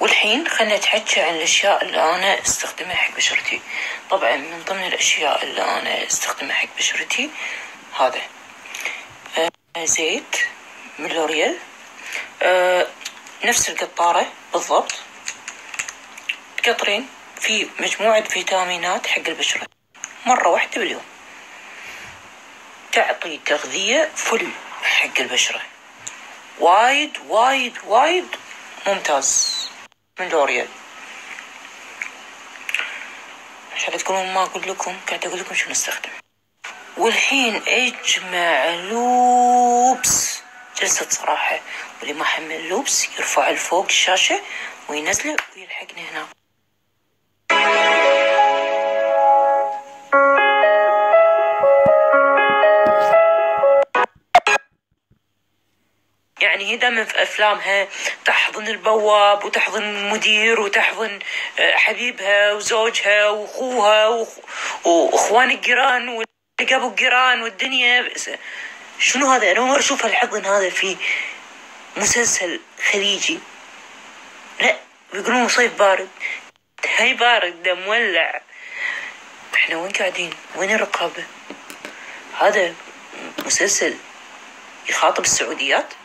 والحين خلنا نتحكي عن الأشياء اللي أنا استخدمها حق بشرتي. طبعا من ضمن الأشياء اللي أنا استخدمها حق بشرتي هذا زيت من لوريال، نفس القطارة بالضبط، قطرين في مجموعة فيتامينات حق البشرة مرة واحدة باليوم، تعطي تغذية فل حق البشرة، وايد وايد وايد ممتاز من لوريال. عشان تقولون ما أقول لكم، قاعد أقول لكم شو نستخدم. والحين اجمع لوبس جلسة صراحة، واللي ما حمل لوبس يرفع لفوق الشاشة وينزله ويلحقني هنا. يعني هي دائما في أفلامها تحضن البواب وتحضن المدير وتحضن حبيبها وزوجها وأخوها وأخوان الجيران واللي قبل الجيران والدنيا. شنو هذا؟ أنا أول مرة أشوف هالحضن هذا في مسلسل خليجي. لا بيقولون صيف بارد، هاي بارد ده مولع. احنا وين قاعدين؟ وين الرقابة؟ هذا مسلسل يخاطب السعوديات؟